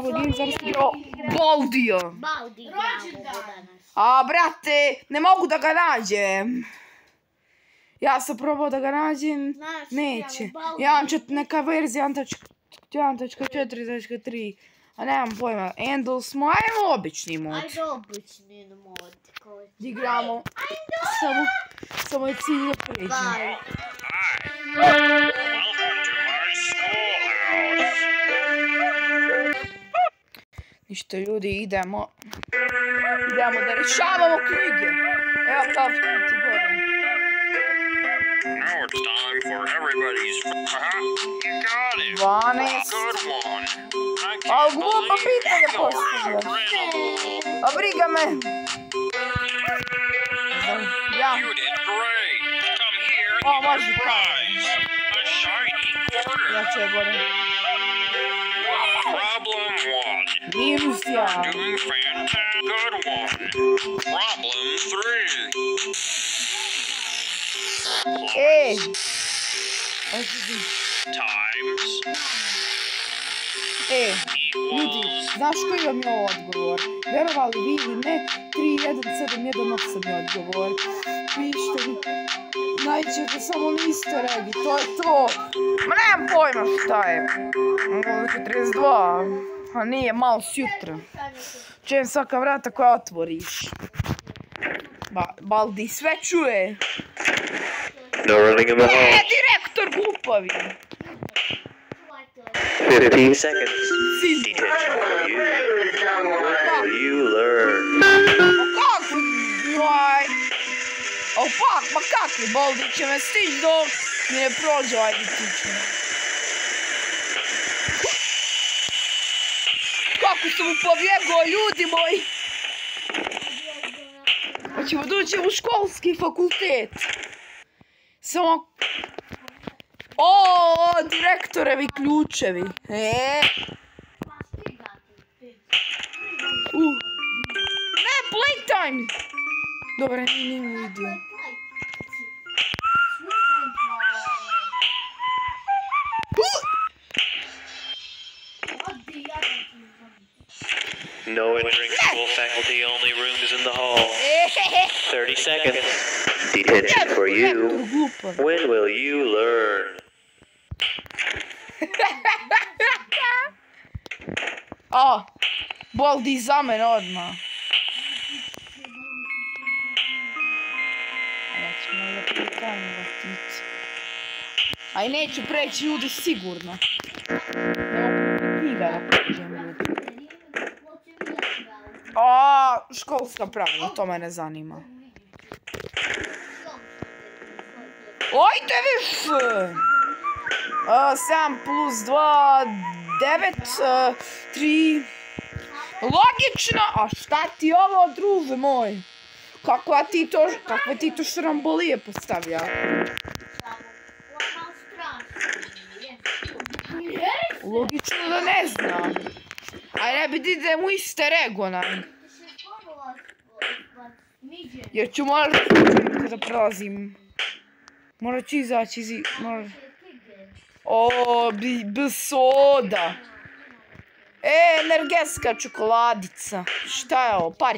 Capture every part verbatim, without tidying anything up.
ovo game zaraz igrao Baldija. Baldi igramo danas. A, brate, ne mogu da ga nađem. Ja sam probao da ga nađem, neće. Neka verzija jedan tačka četiri tačka tri. A nemam pojma, Endel smo, ajmo obični mod. Ajde obični mod. Gdje igramo, samo, samo je cilj da pređemo. Ništa ljudi, idemo. Idemo da rešavamo knjige. Evo kao što ti gore. Now it's time for everybody's. Uh-huh. You got it. dvanaest. Good one. I A can't glupa believe pitanja you're postavljaš. incredible. A briga me. Ja. You did great. Come here O, and get može your kao. prize. A shiny quarter. Ja ću je gore. Problem one. Minus ja. Doing fantastic. Good one. Problem three. Ej. Times E, ljudi, equals. znaš koji vam je ovo odgovor? Verovali vi ili ne, tri jedan sedam jedan osam je odgovor. Pišite vi, nađete samo liste regi, to je to. Ma nemam pojma šta je. Ovo četrdeset dva, a nije, malo sjutra. Čujem svaka vrata koja otvoriš. Ba, Baldi sve čuje. No running in the E, hall. direktor glupavi. Fifteen seconds. Cilj. Detention for you. Will you learn? Ma kako? Joj. O pak, ma kakvi Baldi će me stić dok mi ne prođe ovaj ditić. Kako sam mu pobjegao, ljudi moji. Hoćemo doći u školski fakultet. Samo... O, direktorevi ključevi. E. Uh. Ne, playtime. Dobre, nije ne vidio. No entering school faculty, only rooms in the hall. Thirty seconds. Detention for you. When will you learn? A, Baldi za mene odmah. Aj, neću preći ljudi sigurno. Ne mogu knjiga da pređem ljudi. A, školska pravila, to mene zanima. Ajde više! sedam plus dva, devet, tri... Logično! A šta ti ovo, druže moj? Kakva ti to, kakve ti to šrambolije postavlja? Logično da ne znam. Aj ne bi da idem u iste regonaj. Jer ću morati da prolazim. Morat ću izaći iz... O, bi soda. E, energetska čokoladica. Šta je ovo? Pari.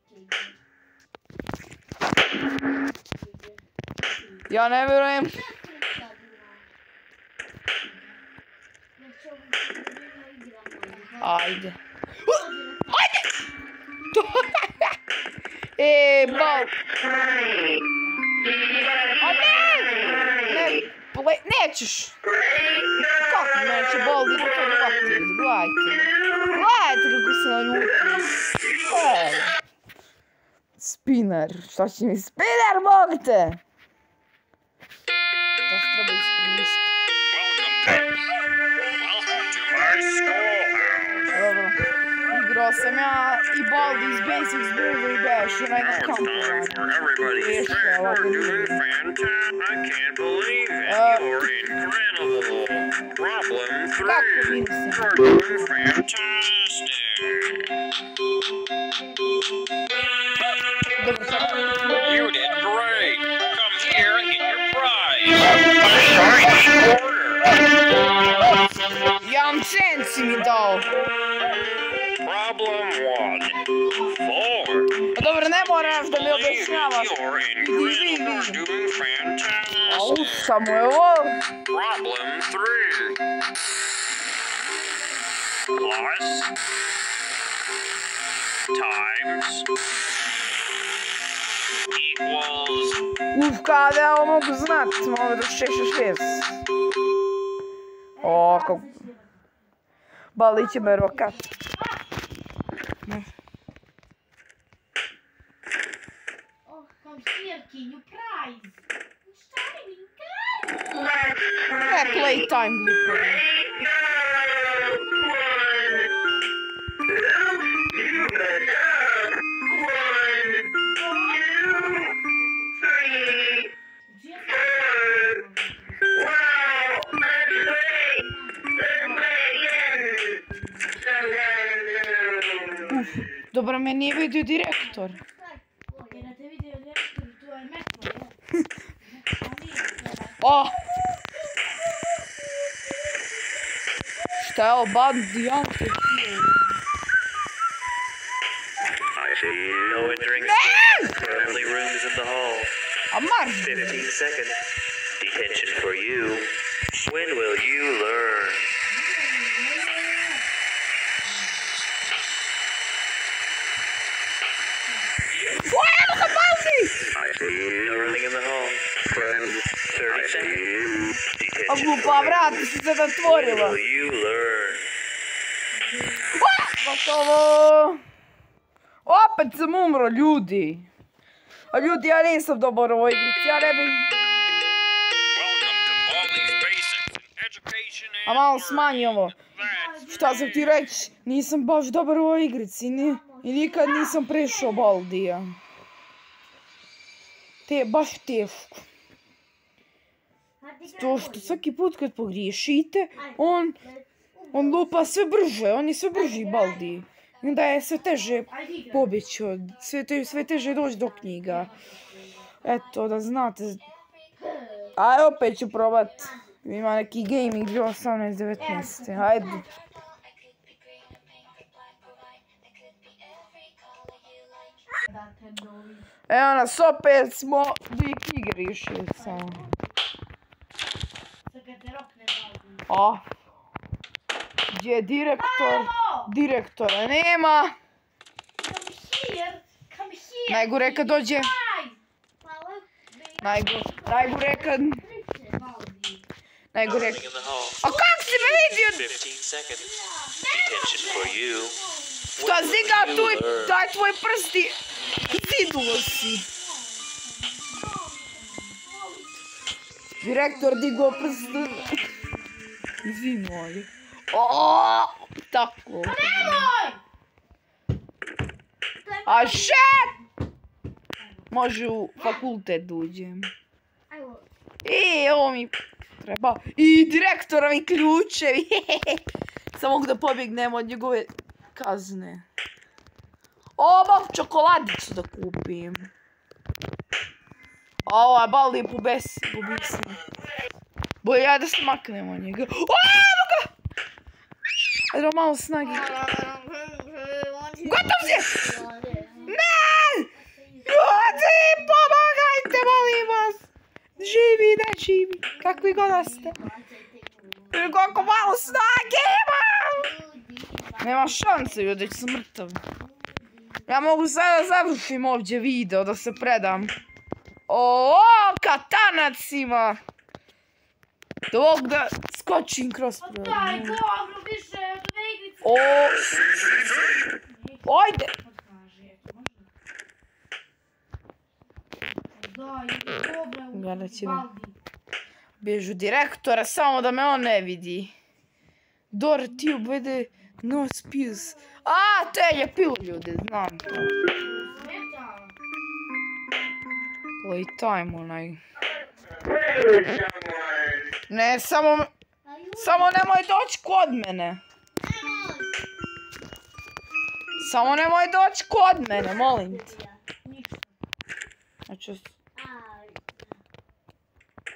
Ja ne vjerujem. Ajde. Ajde! E, bal... Ne, ne, nećeš. Kako neće, Baldi, da to dovati, gledajte. Gledajte kako se naljuti. E, spinner, šta će mi spinner, mogu te? To se treba iskoristiti. Dobro, igrao sam ja i Baldi iz Basics Burger i Bash i onaj na kampu. Ještě, ovako nije. Kako vidim se? Dobro, sad. You did great. Come here and get your prize. A shiny quarter. Jedan cent si mi dao. Problem one. Four. A dobro, ne moraš da mi Believe objašnjavaš. you're in Grizzle are doing fantastic. Au, samo je ovo. Problem three. Plus. Times. Equals. Uf, kada ja ovo mogu znat, malo da šest šest šest. O, kako... Bali će me rokat. Oh, come here, can you prize? Shining guy. E, playtime glupo. Dobro, me nije vidio direktor. Jer da te vidio direktor, to je metro. O! Šta je ovo, bandijante? I see no entering space. Friendly rooms in the hall. A marš! fifteen seconds. Detention for you. When will you learn? Evo ga, baldi! I see no running in the hall. thirty seconds. A Detention glupa, for vrata you. se se When zatvorila. will you learn? Gotovo! Opet sam umro, ljudi. A ljudi, ja nisam dobar u ovoj igrici, ja ne bi... Welcome to Baldi's Basics in Education and A malo smanji ovo. That's Šta sam ti reći? Nisam baš dobar u ovoj igrici, ni... I nikad nisam prešao Baldija. Te je baš teško. To što svaki put kad pogriješite, on... On lupa sve brže, on je sve brži Baldi. I onda je sve teže pobjeći od... Sve, te, sve teže doći do knjiga. Eto, da znate. Aj, opet ću probat. Ima neki gaming bio osamnaest devetnaest. Hajde. Evo nas, opet smo dvije knjige riješili samo. A. Gdje je direktor? Direktora nema. Najgore kad dođe. Najgore, najgore kad... Najgore... Running in the hall. A kak si me vidio? fifteen seconds. Detention for you. Šta ziga tu i daj tvoj prsti. Ziduo si. Direktor digao prst. Zinuo je. O, tako. A šet! Može u fakultet uđem. I ovo mi treba. I direktorovi ključevi. Samo mogu da pobjegnem od njegove kazne. O, mogu čokoladicu da kupim. A ovo je Baldi pobisno. Bolje ja da se maknem od njega. O, evo ga! Ajde malo snagi. Gotov si! Ne! Ljudi, pomagajte, molim vas! Živi, ne živi. Kakvi god da ste. Koliko malo snage imam! Nema šanse, ljudi, ću sam mrtav. Ja mogu sada da završim ovdje video, da se predam. O, katanac ima! Da mogu da skočim kroz prvo. Daj, dobro, više od ove igrice. O! Ojde! Daj, dobro, Gledat će me. Baldi. Bježu direktora, samo da me on ne vidi. Dora, ti ubede no spills. A, te je pil, ljudi, znam to. Smeta. Playtime, onaj. Ne, samo... Samo nemoj doći kod mene. Samo nemoj doći kod mene, molim te. Znači...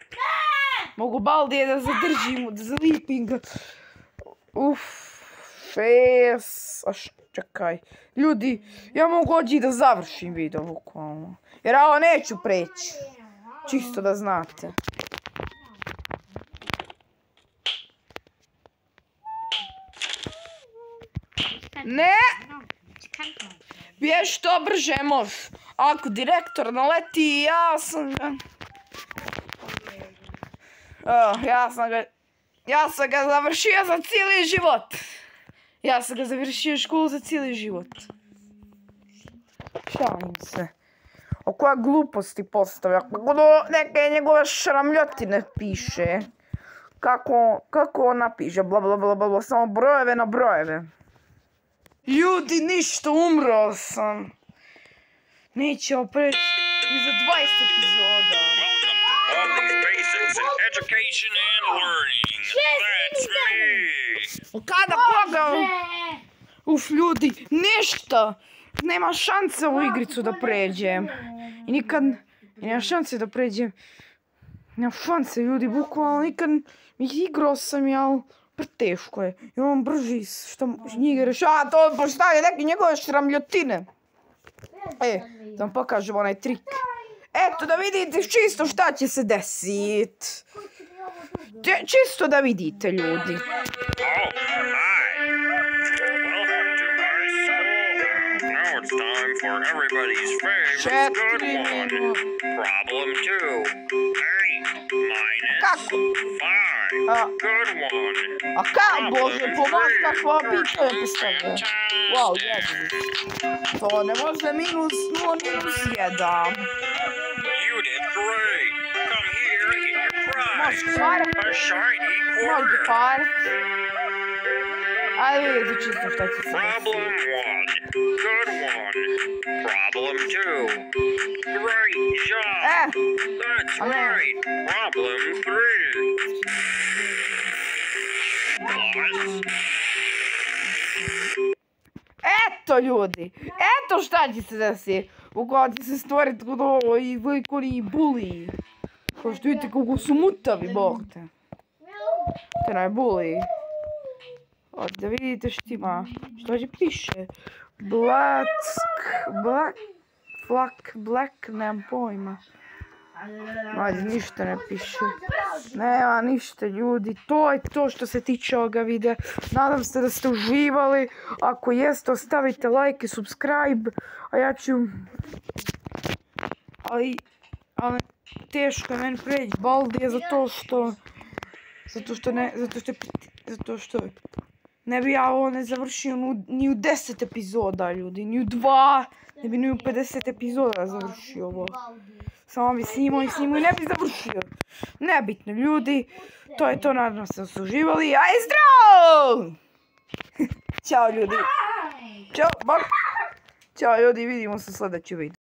Mogu Baldije da zadržim, da zalipim ga. Uff. šest, a š, čekaj, ljudi, ja mogu ođi da završim video, bukvalno, jer ja ovo neću preći, čisto da znate. Ne! Bješ što brže možeš. Ako direktor naleti, ja sam ga... Oh, ja sam ga... Ja sam ga završio za cijeli život. Ja sam ga završio školu za cijeli život. Šalim se. O koja gluposti postavlja. Kako do neke njegove šramljotine piše. Kako, kako on napiše. Bla bla bla bla bla. Samo brojeve na brojeve. Ljudi, ništa, umro sam. Neće opreći i za dvadeset epizoda. All these basics in education and learning. That's me. Kada koga? Uf, ljudi, ništa. Nema šanse ovu igricu da pređem. I nikad, i nema šanse da pređem. Nema šanse, ljudi, bukvalno nikad igrao sam, jel? Preteško je. I on brži što njega rešava, to postavlja neke njegove šramljotine. E, da vam pokažem onaj trik. Eto, da vidite čisto šta će se desit. Čisto da vidite, ljudi. Oh, hi. Welcome to my school. Now it's time for everybody's favorite good one. Problem two. Hey, minus five. Good one. A kaj, Bože, pomoć kakva pitanje postavlja. Wow, jedan. To ne može minus nula minus jedan. You did great. Come here and get your prize. Može par. A shiny Može quarter. par. Ajde vidite čisto šta će se Problem desiti. one. Good one. Problem two. Great job. E, That's a ne. right. Problem three. Plus. eto ljudi, eto šta će se desiti. Uglavnom će se stvoriti kod ovo i velikoni buliji. Kao što vidite kako su mutavi, bog te. Te najbuliji. Ovdje da vidite što ima, što ovdje piše. Black, black, black, black, nemam pojma. Ovdje ništa ne piše. Nema ništa, ljudi. To je to što se tiče ovoga videa. Nadam se da ste uživali. Ako jeste, ostavite like i subscribe. A ja ću... Ali... Ali teško je meni preći Baldija zato što... Zato što ne... Zato što... Zato što... Ne bi ja ovo ne završio ni u deset epizoda, ljudi. Ni u dva. Ne bi ni u pedeset epizoda završio ovo. Samo bi snimao i snimao i ne bi završio. Nebitno, ljudi. To je to, nadam se da su uživali. Aj, zdravo! Ćao, ljudi. Ćao, bak. Ćao, ljudi, vidimo se u sljedećem videu.